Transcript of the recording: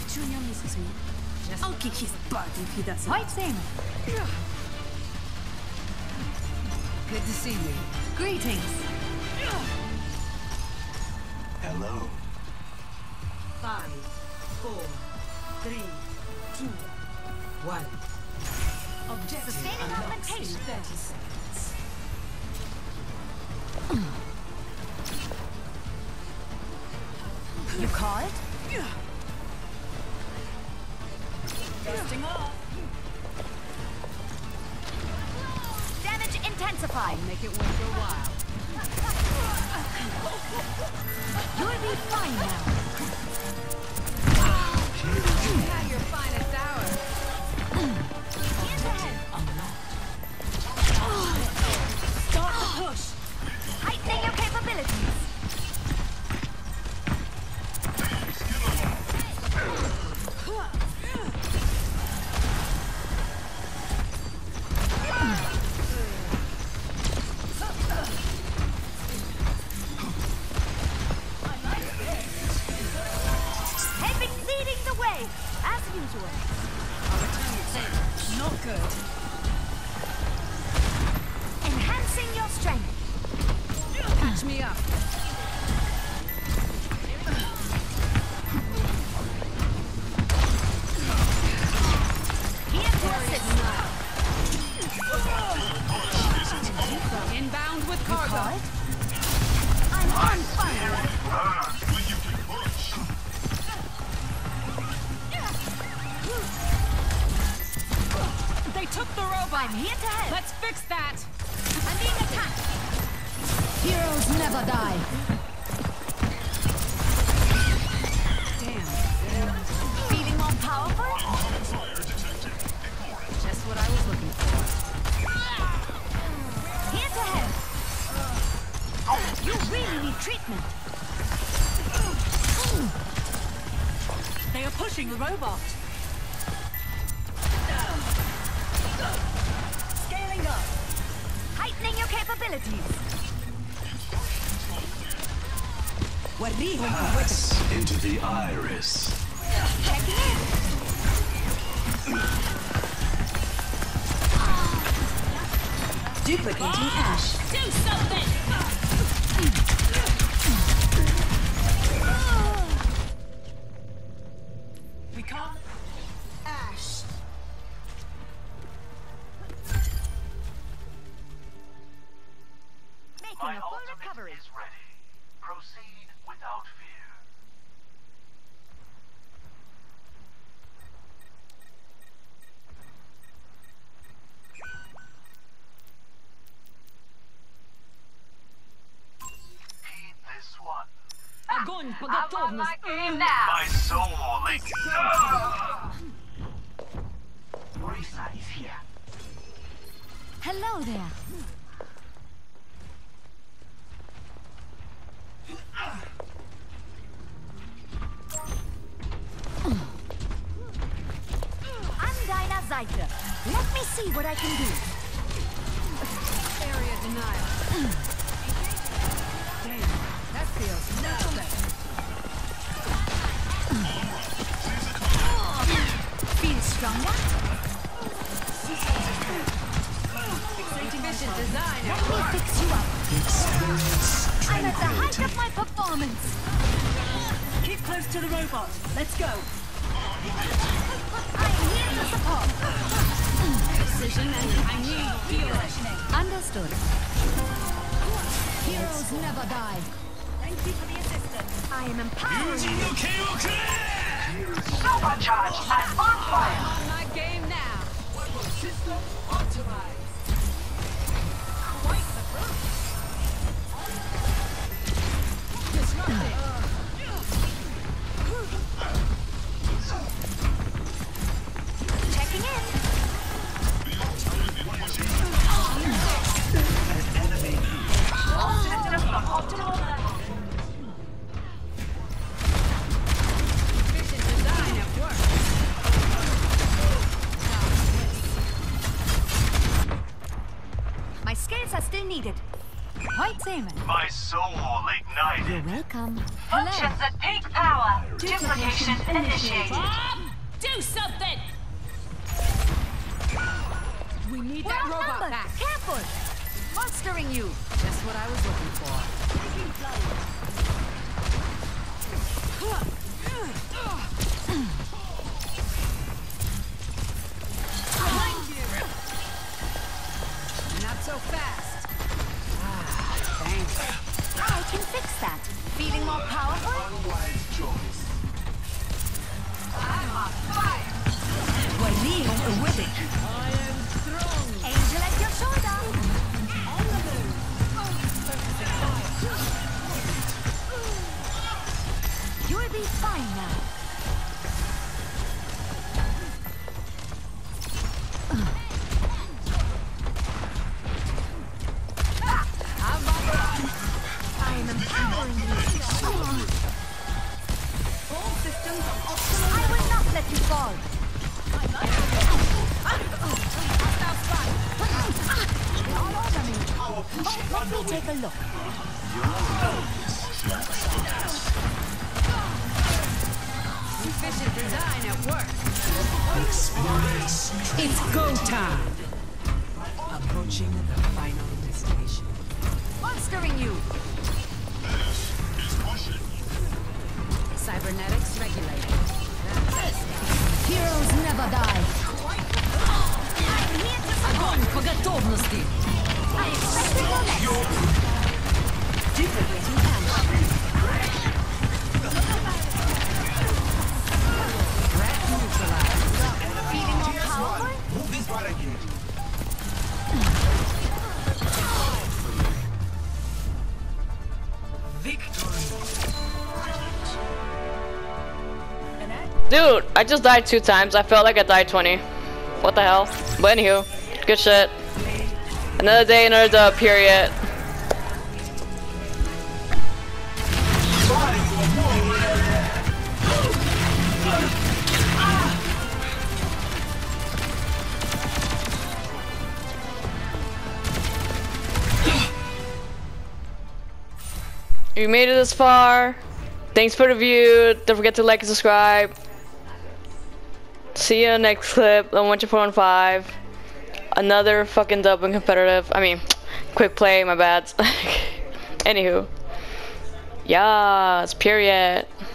Junior misses me. I'll kick his butt if he doesn't. Right thing. Good to see you. Greetings. Hello. 5, 4, 3, 2, 1. Objective Sustaining unlocks in augmentation. 30 seconds. You called? Dusting off. Damage intensified. Make it worth your while. You'll be fine now. At your finest hour. Here's ahead. Start the push. Heightening your capabilities. Heavy leading the way, as usual. I'll return your favor. Not good. Enhancing your strength. Catch me up. Here to assist. Inbound with cargo. Called? I'm on fire. They took the robot. I'm here to help. Let's fix that. I'm being attacked. Heroes never die. Damn. Feeling more powerful? Just what I was looking for. Here to help. You really need treatment. They are pushing the robot. Scaling up. Heightening your capabilities. Pass into the iris. Checking in. Duplicating Ash. Do something! We come. Ash. Making My a full ultimate recovery. is ready. Proceed without fear. Heed this one. Огонь по готовности. My soul leaks. Risa is here. Hello there. I'm deiner Seite. Let me see what I can do. Area denial. Damn, that feels much better. Feel stronger? Efficient design. Let me fix you up. Experience I'm at the height tranquility. of my performance. Keep close to the robot. Let's go. I'm here to support. Precision and I need healing. Understood. Heroes never die. Thank you for the assistance. I am empowering you. Supercharged and on fire. On my game now. System optimized. Quite the burst. Disrupted. Checking in. All systems on optimal level. Efficient design at work. My skills are still needed. Right, Simon. My soul ignites. denied You're it. welcome. Functions at peak power. Duplication initiated. Bob, do something! We need We're that robot outnumbered. back. Careful. Monstering you. Just what I was looking for. Not so fast. Ah, thanks. I can fix that. Feeling more powerful? Unwise choice. I'm on fire. Walio awaiting. I am strong. Angel at your shoulder. You'll be fine now. I am empowering you. All systems are optimal. I will not let you fall. All over me. Let me take a look. Efficient design at work. Experience. It's go time. Approaching the final destination. Monstering you. Cybernetics regulated. Heroes never die. I'm here to Огонь по готовности. I expect your next. Duplicating ammo. Threat neutralized. Feeling more powerful? Move this right again. Dude, I just died 2 times. I felt like I died 20. What the hell? But anywho, good shit. Another day, another dub, period. You made it this far. Thanks for the view. Don't forget to like and subscribe. See you in the next clip. I want you 4-on-5. Another fucking dub and competitive. I mean, quick play, my bad. Anywho. Yes, period.